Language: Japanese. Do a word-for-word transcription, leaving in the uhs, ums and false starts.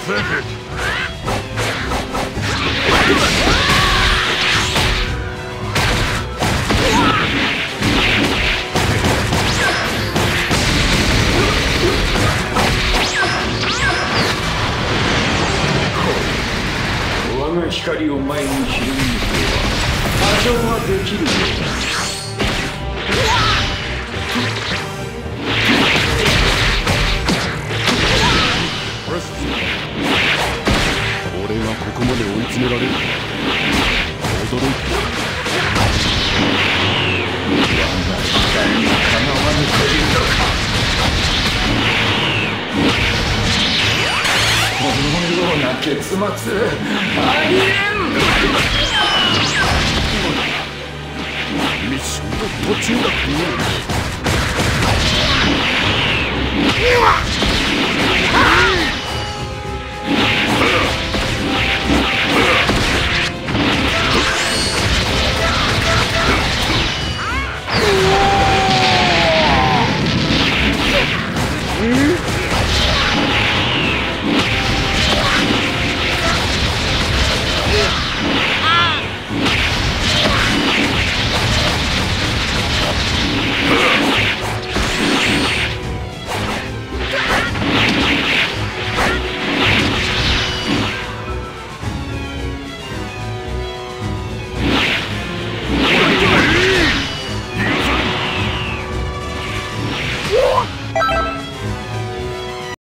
せん。我が光を前にひるむとは多少はできるようだ。 俺がここまで追い詰められる。驚いた。我が光にかなわぬというのか。このような結末ありえん。ミッションの途中だったよ。